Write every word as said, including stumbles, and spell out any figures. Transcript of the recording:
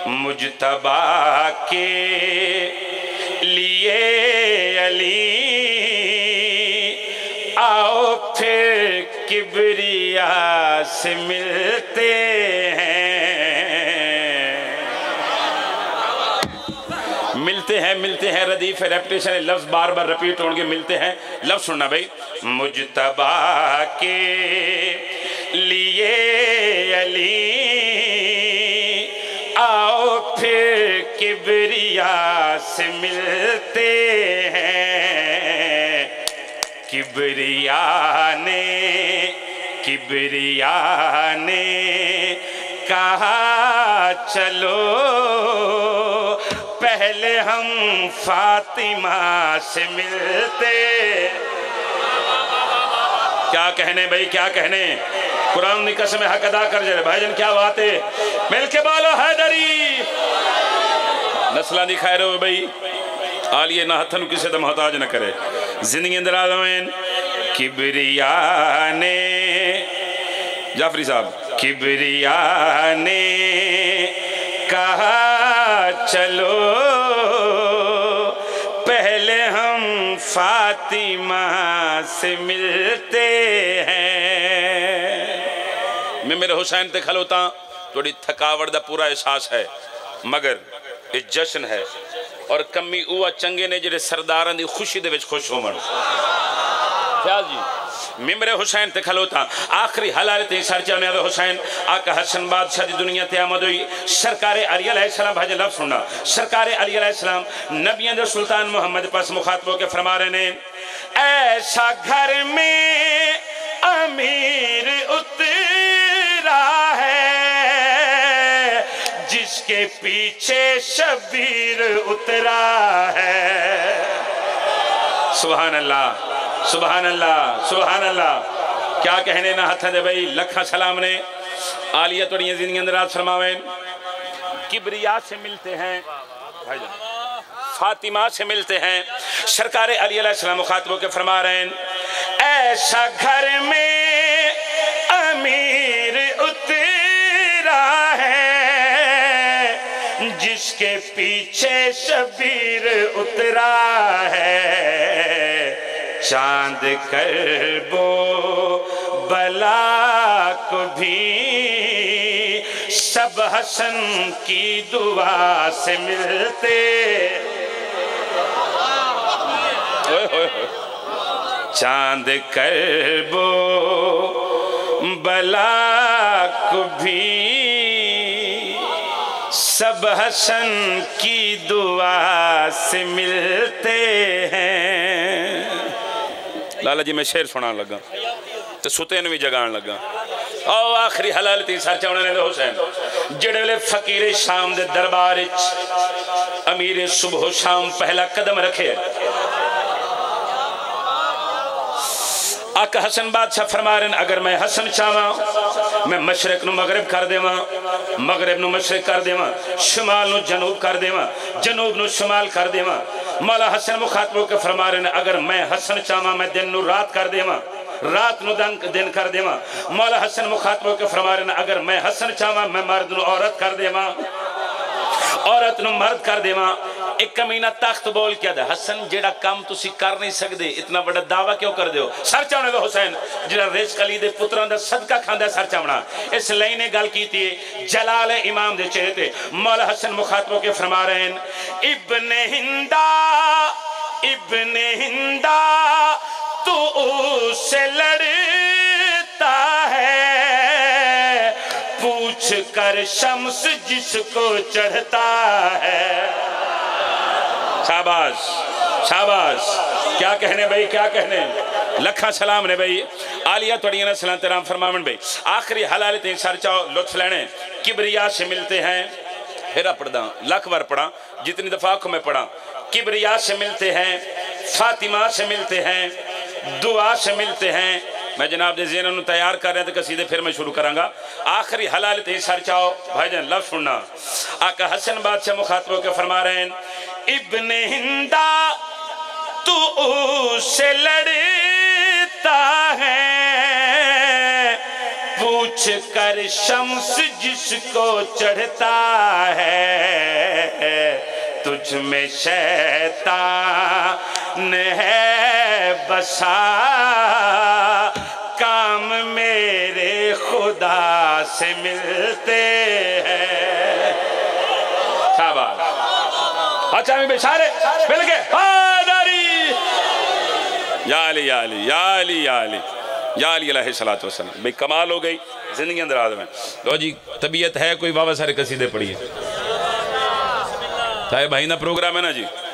مجتبا کے لیے علی آؤ پھر کبریا سے ملتے ہیں ملتے ہیں ملتے ہیں ردیف ریپٹیشن لفظ بار بار رپیٹ ہوں گے ملتے ہیں لفظ سننا بھائی مجتبا کے لیے علی آؤ پھر کبریا سے ملتے ہیں کبریا نے کبریا نے کہا چلو پہلے ہم فاطمہ سے ملتے کیا کہنے بھائی کیا کہنے قرآن نے قسم حق ادا کر جائے بھائی جن کیا بات ہے مل کے بالو حیدری نسلہ دکھائے رہو بھائی آلیے نہ ہتھن کسی دا محتاج نہ کرے زندگی اندر آدمین کبریا نے جعفری صاحب کبریا نے کہا چلو پہلے ہم فاطمہ سے ملتے ہیں میں میرے حسین تے کھلوتا توڑی تھکاوڑ دا پورا احساس ہے مگر یہ جشن ہے اور کمی اوہ چنگے نے جڑے سرداران دی خوشی دے وچ خوش ہو من خیال جی میں میرے حسین تے کھلوتا آخری حلال تے سر چاہنے آدھے حسین آقا حسن بادشاہ دی دنیا تے آمد ہوئی سرکار علی علیہ السلام بھاجے لفظ سننا سرکار علی علیہ السلام نبیان دے سلطان محمد پاس مخاطبوں کے فرما رہے نے ایسا گھر میں امیر اترا ہے جس کے پیچھے شبیر اترا ہے سبحان اللہ سبحان اللہ سبحان اللہ کیا کہنے نہ ہتھا دے بھئی لکھا سلام نے آلیہ توڑی زندگی اندرات فرماویں کبریا سے ملتے ہیں فاطمہ سے ملتے ہیں سرکار علی علیہ السلام مخاطبوں کے فرما رہے ہیں ایسا گھر میں امیر اترا ہے جس کے پیچھے شبیر اترا ہے چاند کربو بلا کو بھی سب حسن کی دعا سے ملتے چاند کربو بلا کو بھی سب حسن کی دعا سے ملتے ہیں لالا جی میں شعر سنان لگا تو ستے نوی جگان لگا او آخری حلال تی سر چاونے نے حسین جڑے لے فقیر شام دے دربار امیر صبح و شام پہلا قدم رکھے آقا حسن بادشاہ فرما رہے ہیں اگر میں حسن چاہواں میں مشرق نو مغرب کر دے ماں مغرب نو مشرق کر دے ماں شمال نو جنوب کر دے ماں جنوب نو شمال کر دے ماں مولا حسن مخاطبوں کے فرما رہے ہیں اگر میں حسن چاہواں میں دن نو رات کر دے ماں رات نو دن کر دے ماں مولا حسن مخاطبوں کے فرما رہے ہیں اگر میں حسن چاہواں میں مرد نو عورت کر دے ماں عورت نو مرد کر دے ماں ایک کمینہ تخت بول کیا دے حسن جیڑا کام تسی کر نہیں سکدے اتنا بڑا دعویٰ کیوں کر دے ہو سر چاونے دے حسین جیڑا رزق علی دے پتران دے صدقہ کھاندے سر چاونا اس لئینے گل کی تھی جلال امام دے چہرے تھے مولا حسن مخاطبوں کے فرما رہے ہیں ابن ہندہ ابن ہندہ تو اسے لڑتا ہے پوچھ کر شمس جس کو چڑھتا ہے شاباش شاباش کیا کہنے بھئی کیا کہنے لکھا سلام نے بھئی آلیہ توڑینا سلام تیرام فرمامن بھئی آخری حلالتیں سر چاہو لطف لینے کبریا سے ملتے ہیں پھرا پڑھا لکھ بار پڑھا جتنی دفعہ کو میں پڑھا کبریا سے ملتے ہیں فاطمہ سے ملتے ہیں دعا سے ملتے ہیں میں جناب دے زینہ نو تیار کر رہے ہیں تو قصیدے پھر میں شروع کرانگا آخری حلالتیں سر چاہو بھائی جان لفظ سننا آقا حسن بادشاہ مخاطبوں کے فرما رہے ہیں ابن ہندہ تو اسے لڑتا ہے پوچھ کر شمس جس کو چڑھتا ہے تجھ میں شیطان ہے بسا کام میرے خدا سے ملتے ہیں شاباش اچھا میں بشارے مل گئے آداری یا علی یا علی یا علی یا علی یا علی علیہ السلام بھئی کمال ہو گئی زندگی اندر آدم ہے لو جی طبیعت ہے کوئی بابا سارے قصیدے پڑھیے صاحب بھائی نا پروگرام ہے نا جی